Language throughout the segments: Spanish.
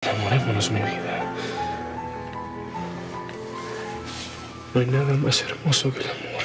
Enamorémonos, mi vida. No hay nada más hermoso que el amor.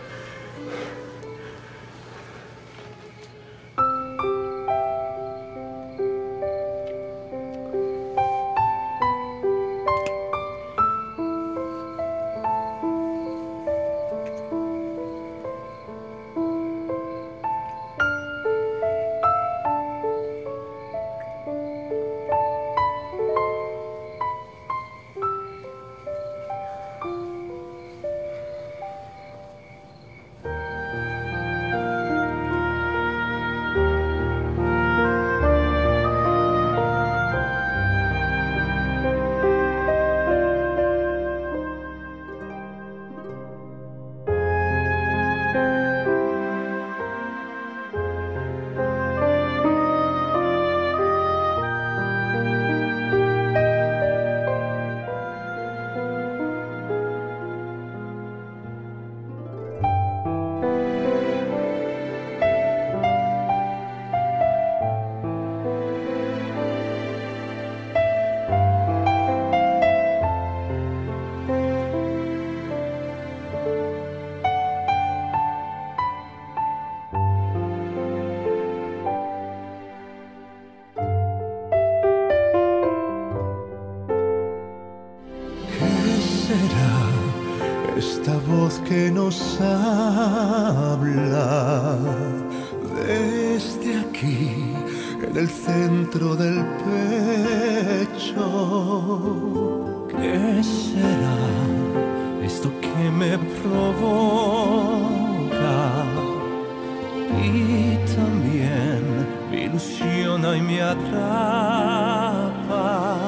Esta voz que nos habla desde aquí, en el centro del pecho. ¿Qué será esto que me provoca? Y también me ilusiona y me atrapa.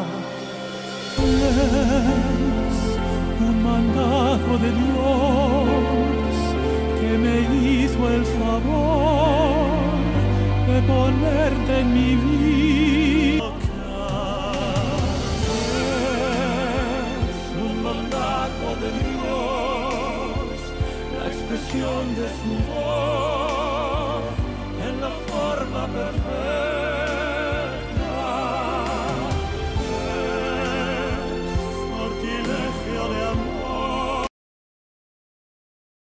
Un mandato de Dios que me hizo el favor de ponerte en mi vida. Es un mandato de Dios, la expresión de su voz en la forma perfecta.